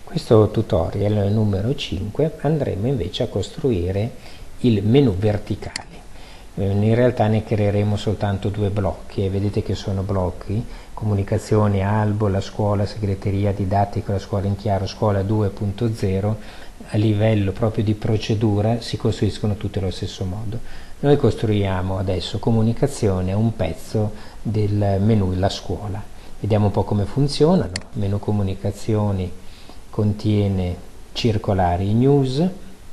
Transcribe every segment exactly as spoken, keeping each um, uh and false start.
Questo tutorial numero cinque andremo invece a costruire il menu verticale. In realtà ne creeremo soltanto due blocchi e vedete che sono blocchi: comunicazione, albo, la scuola, segreteria, didattica, la scuola in chiaro, scuola due punto zero. A livello proprio di procedura si costruiscono tutti allo stesso modo. Noi costruiamo adesso comunicazione, un pezzo del menu la scuola. Vediamo un po' come funzionano. Menu comunicazioni contiene circolari news,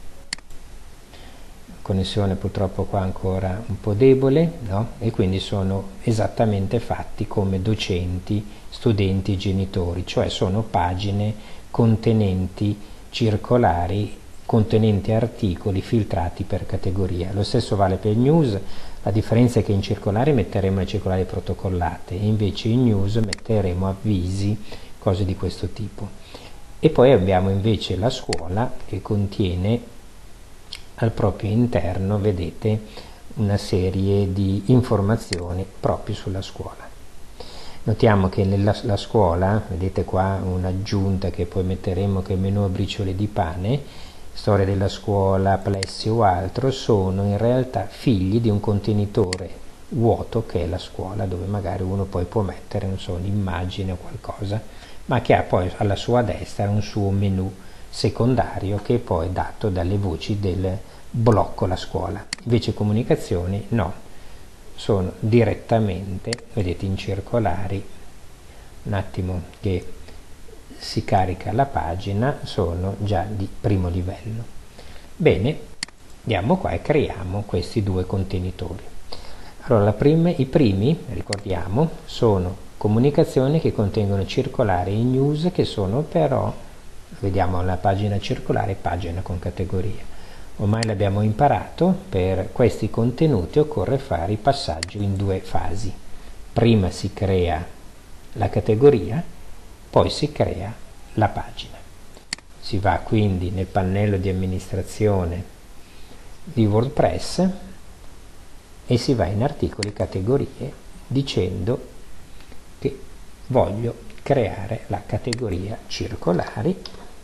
connessione purtroppo qua ancora un po' debole, no? E quindi sono esattamente fatti come docenti, studenti, genitori, cioè sono pagine contenenti circolari, contenenti articoli filtrati per categoria. Lo stesso vale per il news. La differenza è che in circolari metteremo le circolari protocollate e invece in news metteremo avvisi, cose di questo tipo. E poi abbiamo invece la scuola, che contiene al proprio interno, vedete, una serie di informazioni proprio sulla scuola. Notiamo che nella la scuola, vedete qua un'aggiunta che poi metteremo, che è menu a briciole di pane, storia della scuola, plessi o altro, sono in realtà figli di un contenitore vuoto che è la scuola, dove magari uno poi può mettere, non so, un'immagine o qualcosa, ma che ha poi alla sua destra un suo menu secondario che è poi dato dalle voci del blocco la scuola. Invece comunicazioni no, sono direttamente, vedete, in circolari. Un attimo che si carica la pagina, sono già di primo livello. Bene, andiamo qua e creiamo questi due contenitori. Allora, la prima, i primi, ricordiamo, sono comunicazioni che contengono circolari e news, che sono però, vediamo la pagina circolare, pagina con categoria. Ormai l'abbiamo imparato, per questi contenuti occorre fare il passaggio in due fasi. Prima si crea la categoria, poi si crea la pagina. Si va quindi nel pannello di amministrazione di WordPress e si va in articoli, categorie, dicendo che voglio creare la categoria circolari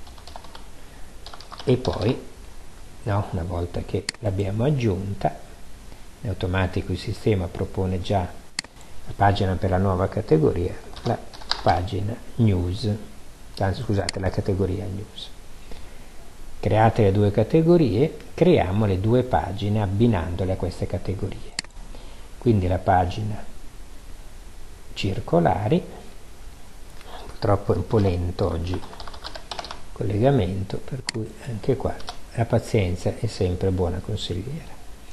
e poi, no, una volta che l'abbiamo aggiunta, in automatico il sistema propone già la pagina per la nuova categoria, la pagina news, anzi scusate, la categoria news. Create le due categorie, creiamo le due pagine abbinandole a queste categorie. Quindi la pagina circolari, purtroppo è un po' lento oggi il collegamento, per cui anche qua la pazienza è sempre buona consigliera.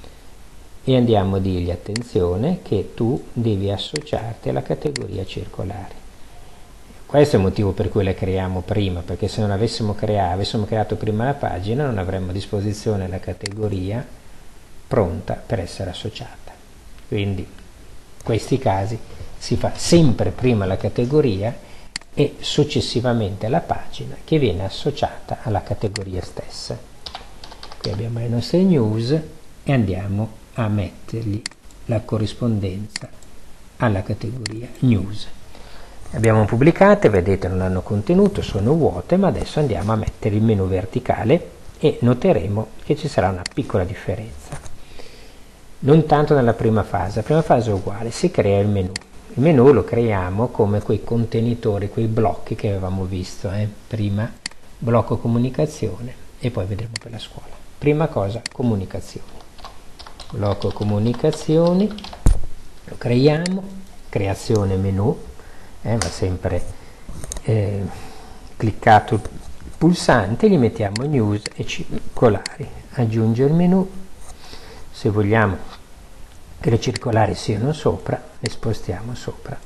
E andiamo a dirgli: attenzione che tu devi associarti alla categoria circolari. Questo è il motivo per cui la creiamo prima, perché se non avessimo creato, avessimo creato prima la pagina non avremmo a disposizione la categoria pronta per essere associata. Quindi in questi casi si fa sempre prima la categoria e successivamente la pagina, che viene associata alla categoria stessa. Qui abbiamo le nostre news e andiamo a mettergli la corrispondenza alla categoria news. Le abbiamo pubblicate, vedete non hanno contenuto, sono vuote, ma adesso andiamo a mettere il menu verticale e noteremo che ci sarà una piccola differenza. Non tanto nella prima fase, la prima fase è uguale, si crea il menu. Il menu lo creiamo come quei contenitori, quei blocchi che avevamo visto, eh? Prima blocco comunicazione e poi vedremo per la scuola. Prima cosa, comunicazioni. Blocco comunicazioni, lo creiamo, creazione menu, eh, va sempre eh, cliccato il pulsante, gli mettiamo news e circolari, aggiunge il menu. Se vogliamo che le circolari siano sopra, le spostiamo sopra.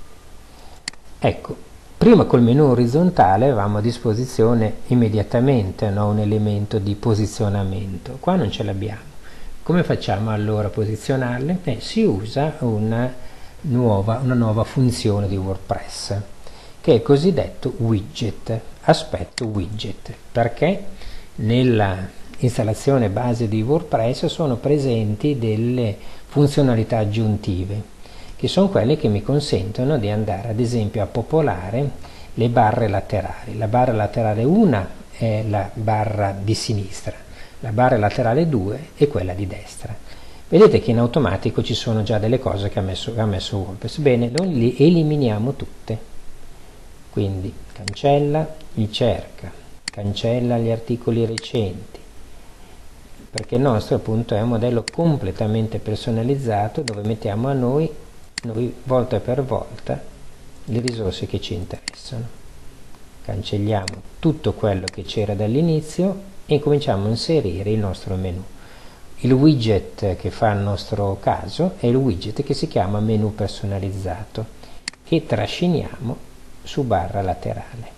Ecco, prima col menu orizzontale avevamo a disposizione immediatamente, no, un elemento di posizionamento. Qua non ce l'abbiamo. Come facciamo allora a posizionarle? Eh, si usa una nuova, una nuova funzione di WordPress, che è il cosiddetto widget, aspetto widget, perché nella installazione base di WordPress sono presenti delle funzionalità aggiuntive, che sono quelle che mi consentono di andare ad esempio a popolare le barre laterali. La barra laterale uno è la barra di sinistra, la barra laterale due è quella di destra. Vedete che in automatico ci sono già delle cose che ha messo, che ha messo WordPress. Bene, noi le eliminiamo tutte. Quindi cancella il cerca, cancella gli articoli recenti, perché il nostro appunto è un modello completamente personalizzato dove mettiamo a noi, noi volta per volta le risorse che ci interessano. Cancelliamo tutto quello che c'era dall'inizio e cominciamo a inserire il nostro menu. Il widget che fa il nostro caso è il widget che si chiama menu personalizzato, che trasciniamo su barra laterale.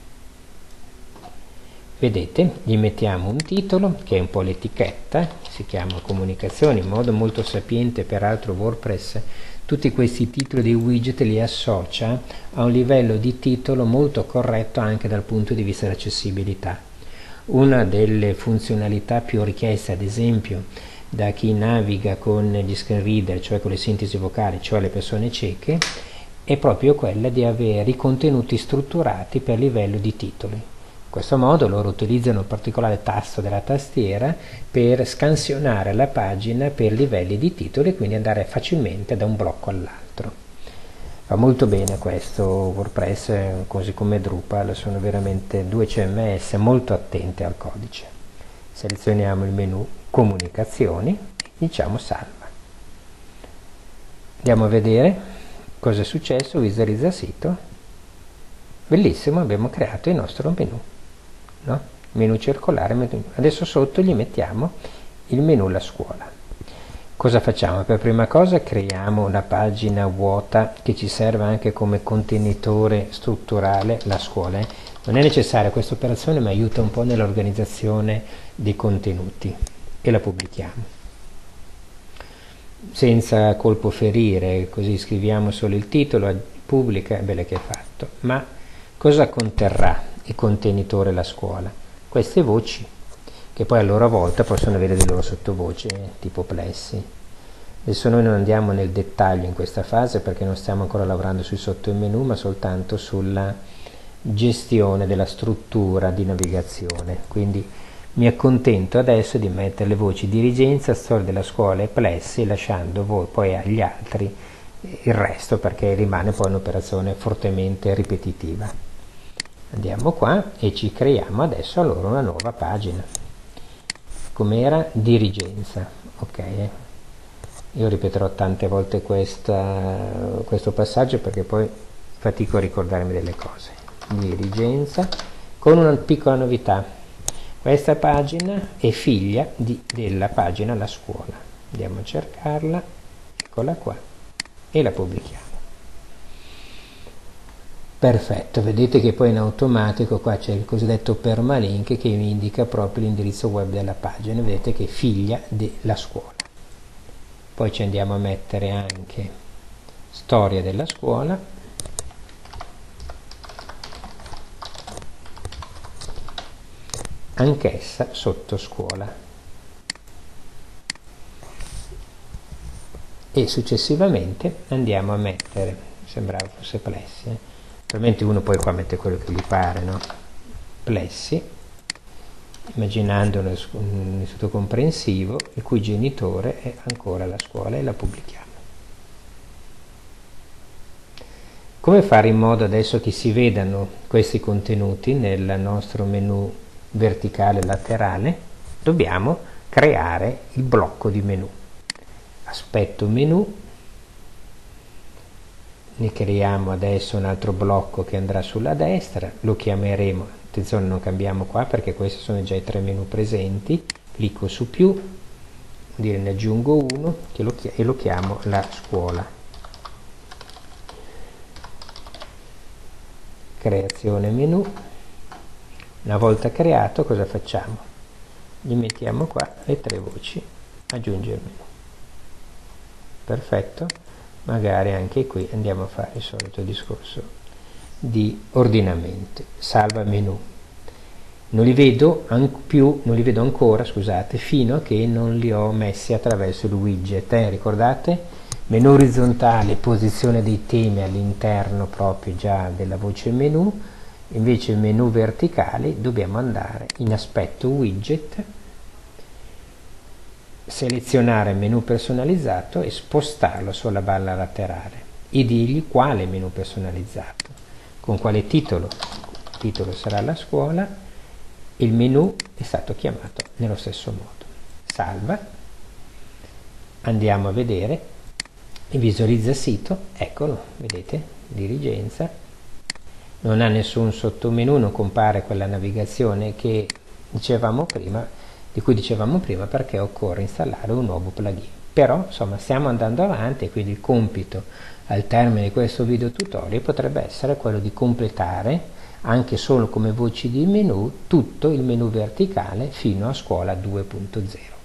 Vedete, gli mettiamo un titolo che è un po' l'etichetta, si chiama comunicazioni, in modo molto sapiente peraltro WordPress tutti questi titoli di widget li associa a un livello di titolo molto corretto anche dal punto di vista dell'accessibilità. Una delle funzionalità più richieste, ad esempio, da chi naviga con gli screen reader, cioè con le sintesi vocali, cioè le persone cieche, è proprio quella di avere i contenuti strutturati per livello di titoli. In questo modo loro utilizzano un particolare tasto della tastiera per scansionare la pagina per livelli di titoli e quindi andare facilmente da un blocco all'altro. Va molto bene questo WordPress, così come Drupal, sono veramente due C M S molto attenti al codice. Selezioniamo il menu comunicazioni e diciamo salva. Andiamo a vedere cosa è successo, visualizza sito. Bellissimo, abbiamo creato il nostro menu. No? Menu circolare, menu. Adesso sotto gli mettiamo il menu la scuola. Cosa facciamo? Per prima cosa creiamo una pagina vuota che ci serve anche come contenitore strutturale la scuola. Eh? Non è necessaria questa operazione, ma aiuta un po' nell'organizzazione dei contenuti e la pubblichiamo. Senza colpo ferire, così scriviamo solo il titolo, pubblica, bene che è fatto. Ma cosa conterrà il contenitore la scuola? Queste voci, che poi a loro volta possono avere dei loro sottovoci, eh, tipo plessi. Adesso noi non andiamo nel dettaglio in questa fase perché non stiamo ancora lavorando sui sottomenu, ma soltanto sulla gestione della struttura di navigazione. Quindi mi accontento adesso di mettere le voci dirigenza, storia della scuola e plessi, lasciando voi poi agli altri il resto, perché rimane poi un'operazione fortemente ripetitiva. Andiamo qua e ci creiamo adesso allora una nuova pagina. Com'era? Dirigenza. Ok, io ripeterò tante volte questa, questo passaggio perché poi fatico a ricordarmi delle cose. Dirigenza, con una piccola novità. Questa pagina è figlia di, della pagina la scuola. Andiamo a cercarla, eccola qua, e la pubblichiamo. Perfetto, vedete che poi in automatico qua c'è il cosiddetto permalink che mi indica proprio l'indirizzo web della pagina, vedete che è figlia della scuola. Poi ci andiamo a mettere anche storia della scuola, anch'essa sotto scuola, e successivamente andiamo a mettere, sembrava fosse plessi, eh? Ovviamente uno poi qua mette quello che gli pare, no? Plessi, immaginando un istituto comprensivo il cui genitore è ancora la scuola, e la pubblichiamo. Come fare in modo adesso che si vedano questi contenuti nel nostro menu verticale laterale? Dobbiamo creare il blocco di menu. Aspetto menu, ne creiamo adesso un altro blocco che andrà sulla destra, lo chiameremo, attenzione non cambiamo qua perché questi sono già i tre menu presenti, clicco su più, dire ne aggiungo uno che lo e lo chiamo la scuola. Creazione menu, una volta creato cosa facciamo? Gli mettiamo qua le tre voci, aggiungere menu. Perfetto. Magari anche qui andiamo a fare il solito discorso di ordinamento. Salva menu. Non li vedo più, non li vedo ancora, scusate, fino a che non li ho messi attraverso il widget. Eh? Ricordate? Menu orizzontale, posizione dei temi all'interno proprio già della voce menu, Invece i menu verticali dobbiamo andare in aspetto widget, selezionare menu personalizzato e spostarlo sulla barra laterale e dirgli quale menu personalizzato, con quale titolo. Il titolo sarà la scuola, il menu è stato chiamato nello stesso modo. Salva, andiamo a vedere, visualizza sito, eccolo, vedete, dirigenza, non ha nessun sottomenu, non compare quella navigazione che dicevamo prima, di cui dicevamo prima, perché occorre installare un nuovo plugin. Però insomma stiamo andando avanti e quindi il compito al termine di questo video tutorial potrebbe essere quello di completare anche solo come voci di menu tutto il menu verticale fino a scuola due punto zero.